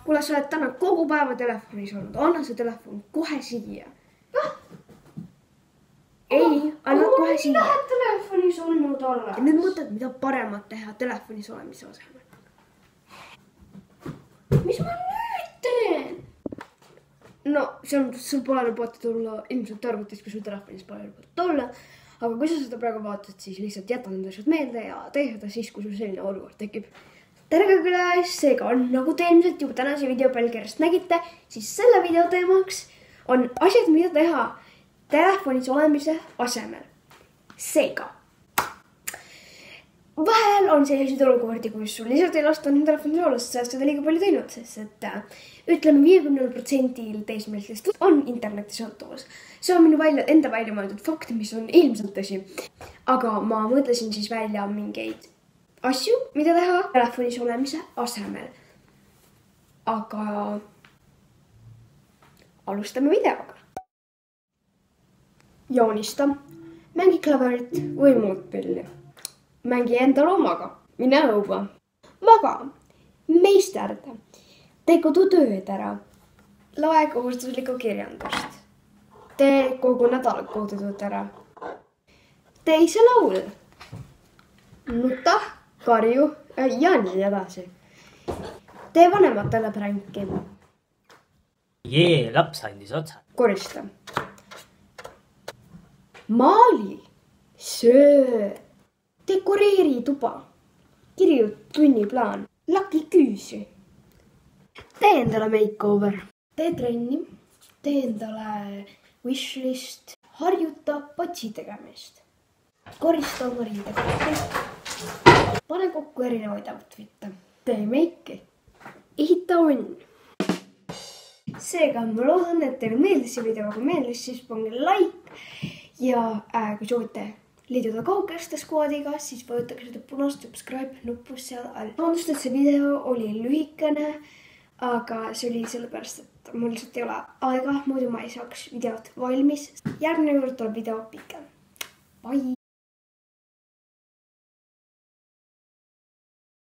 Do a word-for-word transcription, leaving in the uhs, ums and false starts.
kuule, sa oled täna kogu päeva telefonis olnud. Anna see telefon kohe siia. Ei, anna kohe siia. Ma ei telefonis olnud olla. Ja nüüd mõtled, mida paremat teha telefonis olemise asemel. Mis ma nüüd teen? No, sul pole lubatud olla ilmselt arvutis, kui sul telefonis pole lubatud olla. Aga kui sa seda praegu vaatad, siis lihtsalt jäta need asjad meelde ja tee seda siis, kui sul selline olukord tekib. Tere küles, seega on, nagu te ilmselt juba tänase video pealkirjast nägite, siis selle video teemaks on asjad, mida teha telefonis olemise asemel. Seega, vahel on selliseid olukordi, kus sul lihtsalt ei lasta on telefonis olla, sest sa oled seda liiga palju teinud, sest et ütleme viiekümnel protsendil teismelistest on interneti sõltuvus. See on minu välja, enda välja mõeldud fakt, mis on ilmselt tõsi. Aga ma mõtlesin siis välja mingeid asju, mida teha telefonis olemise asemel. Aga alustame videoga. Joonista, mängi klaverit või muud pilli. Mängi enda loomaga, mine õuba. Maga, meisterda, tee kodutööd ära. Loe kohustuslikku kirjandust. Tee kogu nädala kodutööd ära. Tee ise laul. Nuta, karju ja nii edasi. Tee vanematele pränki. Jee, laps andis otsa. Korista. Maali, söö, dekoreeri tuba, kirjuta tunniplaan, laki küüsi. Tee endale makeover, tee trenni, tee endale wishlist, harjuta patsi tegemist. Korista oma riidekoti, pane kokku erinevaid outfit'e, tee meiki, ehita õnn. Seega ma loodan, et teile meeldis see video, kui meeldis, siis pange like ja äh, kui soovite liituda kaugeste squadiga, siis vajutage seda punast subscribe nuppu seal all. Vabandust, et see video oli lühikene, aga see oli sellepärast, et mul lihtsalt ei ole aega, muidu ma ei saaks videot valmis. Järgmine kord tuleb video pikem. Bye!